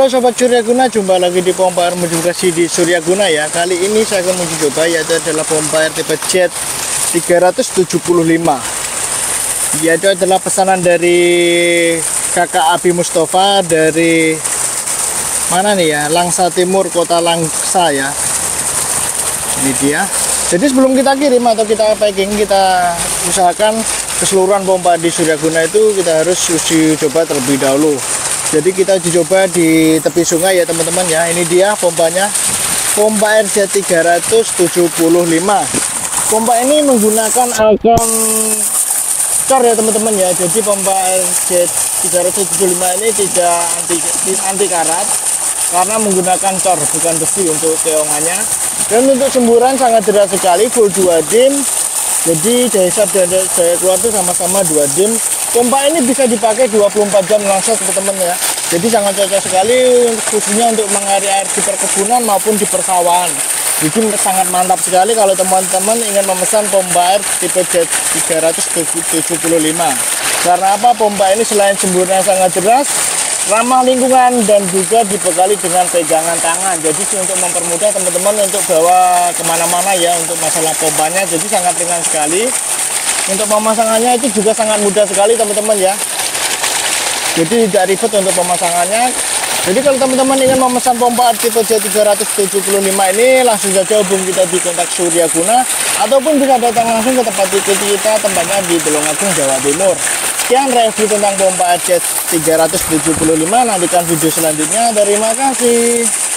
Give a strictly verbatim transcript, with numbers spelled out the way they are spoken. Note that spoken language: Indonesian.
Halo Sobat Suryaguna, jumpa lagi di pompa air modifikasi di Suryaguna ya. Kali ini saya akan mencoba coba yaitu adalah pompa air tipe Jet tiga ratus tujuh puluh lima. Yaitu adalah pesanan dari Kakak Abi Mustafa dari mana nih ya, Langsa Timur, Kota Langsa ya. Ini dia. Jadi sebelum kita kirim atau kita packing, kita usahakan keseluruhan pompa di Suryaguna itu kita harus uji coba terlebih dahulu. Jadi kita uji coba di tepi sungai ya teman-teman ya. Ini dia pompanya, pompa air Jet tiga ratus tujuh puluh lima. Pompa ini menggunakan alkom cor ya teman-teman ya. Jadi pompa air Jet tiga ratus tujuh puluh lima ini tidak anti anti karat karena menggunakan cor bukan besi untuk keongannya. Dan untuk semburan sangat deras sekali, full dua dim. Jadi daya sap dan daya keluar itu sama-sama dua dim. Pompa ini bisa dipakai dua puluh empat jam langsung teman-teman ya. Jadi sangat cocok sekali khususnya untuk mengairi air di perkebunan maupun di persawahan. Jadi sangat mantap sekali kalau teman-teman ingin memesan pompa air tipe Jet tiga ratus tujuh puluh lima. Karena apa? Pompa ini selain semburannya sangat deras, ramah lingkungan dan juga dibekali dengan pegangan tangan. Jadi untuk mempermudah teman-teman untuk bawa kemana-mana ya untuk masalah pompanya. Jadi sangat ringan sekali. Untuk pemasangannya itu juga sangat mudah sekali teman-teman ya. Jadi tidak ribet untuk pemasangannya. Jadi kalau teman-teman ingin memesan pompa tipe Jet tiga ratus tujuh puluh lima ini, langsung saja hubungi kita di kontak Suryaguna ataupun bisa datang langsung ke tempat ikuti kita, tempatnya di Tulungagung, Jawa Timur. Sekian review tentang pompa Jet tiga ratus tujuh puluh lima. Nantikan video selanjutnya. Terima kasih.